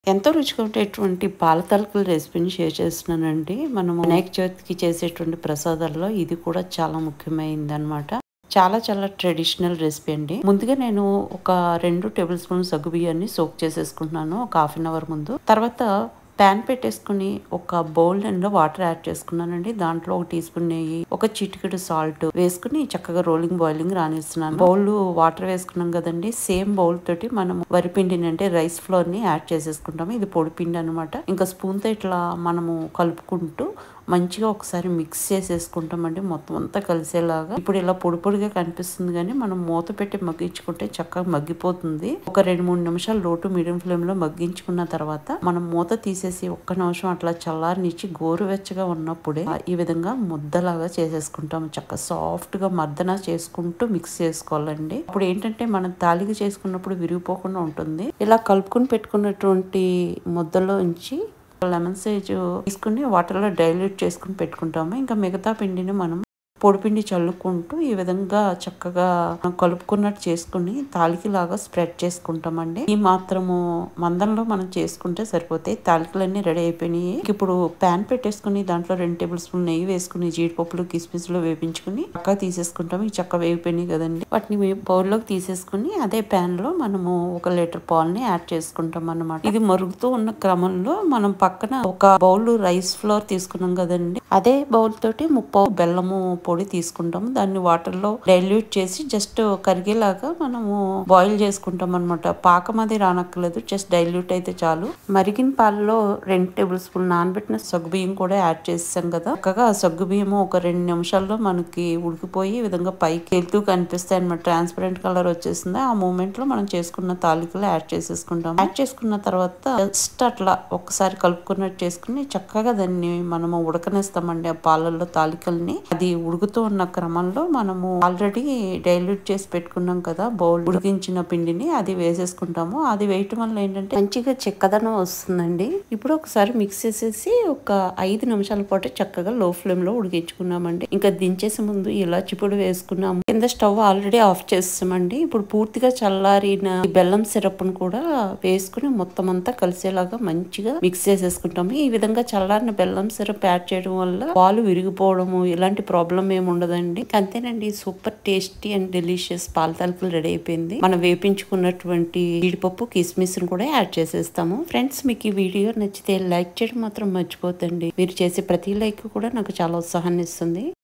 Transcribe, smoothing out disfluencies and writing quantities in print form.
ఎంతో రుచిగా ఉండేటువంటి పాల తాలికల రెసిపీని షేర్ చేస్తున్నానండి. మనము వినాయక చవితికి చేసేటువంటి ప్రసాదాల్లో ఇది కూడా చాలా ముఖ్యమైనదనమాట. చాలా ట్రెడిషనల్ రెసిపీ అండి. ముందుగా నేను ఒక 2 టేబుల్ స్పూన్ సగ్గుబియ్యాన్ని సోక్ చేసేసుకుంటున్నాను ఒక హాఫ్ అన్ అవర్ ముందు. తర్వాత ప్యాన్ పెట్టేసుకుని ఒక బౌల్ నిండా వాటర్ యాడ్ చేసుకున్నానండి. దాంట్లో ఒక టీ స్పూన్ నెయ్యి, ఒక చిటికెడు సాల్ట్ వేసుకుని చక్కగా బాయిలింగ్ రానిస్తున్నాను. బౌల్ వాటర్ వేసుకున్నాం కదండి, సేమ్ బౌల్ తోటి మనం వరిపిండిని అంటే రైస్ ఫ్లోర్ ని యాడ్ చేసేసుకుంటాము. ఇది పొడి పిండి అనమాట. ఇంకా స్పూన్ తో ఇట్లా మనము కలుపుకుంటూ మంచిగా ఒకసారి మిక్స్ చేసేసుకుంటామండి, మొత్తం అంతా కలిసేలాగా. ఇప్పుడు ఇలా పొడి పొడిగా కనిపిస్తుంది కానీ మనం మూత పెట్టి మగ్గించుకుంటే చక్కగా మగ్గిపోతుంది. ఒక 2-3 నిమిషాలు లో టు మీడియం ఫ్లేమ్ లో మగ్గించుకున్న తర్వాత మనం మూత తీసేసి ఒక్క నిమిషం అట్లా చల్లారనిచ్చి గోరువెచ్చగా ఉన్నప్పుడే ఈ విధంగా ముద్దలాగా చేసేసుకుంటాం. చక్కగా సాఫ్ట్ గా మర్దన చేసుకుంటూ మిక్స్ చేసుకోవాలండి. అప్పుడు ఏంటంటే మనం తాలిగా చేసుకున్నప్పుడు విరిగిపోకుండా ఉంటుంది. ఇలా కలుపుకుని పెట్టుకున్నటువంటి ముద్దలోంచి లెమన్ సైజ్ తీసుకుని వాటర్లో డైల్యూట్ చేసుకుని పెట్టుకుంటాము. ఇంకా మిగతా పిండిని మనం పొడిపిండి చల్లుకుంటూ ఈ విధంగా చక్కగా కలుపుకున్నట్టు చేసుకుని తాలికలాగా స్ప్రెడ్ చేసుకుంటామండి. ఈ మాత్రము మందంలో మనం చేసుకుంటే సరిపోతాయి. తాలికలన్నీ రెడీ అయిపోయినాయి. ఇప్పుడు ప్యాన్ పెట్టేసుకుని దాంట్లో 2 టేబుల్ స్పూన్ నెయ్యి వేసుకుని జీడిపప్పులు కిస్మిస్లు వేపించుకుని చక్కగా తీసేసుకుంటాము. ఈ చక్క వేగిపోయినాయి కదండి, వాటిని బౌల్లోకి తీసేసుకుని అదే ప్యాన్ లో మనము 1 లీటర్ పాలని యాడ్ చేసుకుంటాం అన్నమాట. ఇది మరుగుతూ ఉన్న క్రమంలో మనం పక్కన ఒక బౌల్ రైస్ ఫ్లోర్ తీసుకున్నాం కదండి, అదే బౌల్ తోటి 3 బెల్లము పొడి తీసుకుంటాము. దాన్ని వాటర్ లో డైల్యూట్ చేసి జస్ట్ కరిగేలాగా మనము బాయిల్ చేసుకుంటాం అనమాట. పాకం అది రానక్కర్లేదు, జస్ట్ డైల్యూట్ అయితే చాలు. మరిగిన పాలలో 2 టేబుల్ స్పూన్ నానబెట్టిన సగ్గుబియ్యం కూడా యాడ్ చేసాం కదా. చక్కగా ఆ సగ్గుబియ్యము ఒక 2 నిమిషాల్లో మనకి ఉడికిపోయి ఈ విధంగా పైకి వెళ్తూ కనిపిస్తాయి అనమాట. ట్రాన్స్పరెంట్ కలర్ వచ్చేసింది. ఆ మూమెంట్ లో మనం చేసుకున్న తాలికలు యాడ్ చేసేసుకుంటాం. యాడ్ చేసుకున్న తర్వాత జస్ట్ అట్లా ఒకసారి కలుపుకున్నట్టు చేసుకుని చక్కగా దాన్ని మనము ఉడకనేస్తామండి. ఆ పాలల్లో తాలికల్ని అది ఉడుకుతూ ఉన్న క్రమంలో మనము ఆల్రెడీ డైల్యూట్ చేసి పెట్టుకున్నాం కదా బౌల్, ఉడికించిన పిండిని అది వేసేసుకుంటాము. అది వేయటం వల్ల ఏంటంటే మంచిగా చిక్కదనం వస్తుందండి. ఇప్పుడు ఒకసారి మిక్స్ చేసేసి ఒక 5 నిమిషాల పాటు చక్కగా లో ఫ్లేమ్ లో ఉడికించుకున్నామండి. ఇంకా దించేసే ముందు ఇలాచి పొడి వేసుకున్నాము. కింద స్టవ్ ఆల్రెడీ ఆఫ్ చేస్తామండి. ఇప్పుడు పూర్తిగా చల్లారిన బెల్లం సిరప్ ను కూడా వేసుకుని మొత్తం అంతా కలిసేలాగా మంచిగా మిక్స్ చేసేసుకుంటాము. ఈ విధంగా చల్లారిన బెల్లం సిరప్ యాడ్ చేయడం వల్ల పాలు విరిగిపోవడము ఇలాంటి ప్రాబ్లం ఏమి ఉండదండి. అంతేనండి, సూపర్ టేస్టీ అండ్ డెలిషియస్ పాల తాలికలు రెడీ అయిపోయింది. మనం వేపించుకున్నటువంటి జీడిపప్పు కిస్మిస్ కూడా యాడ్ చేసేస్తాము. ఫ్రెండ్స్, మీకు ఈ వీడియో నచ్చితే లైక్ చేయడం మాత్రం మర్చిపోతండి. మీరు చేసే ప్రతి లైక్ కూడా నాకు చాలా ఉత్సాహాన్ని ఇస్తుంది.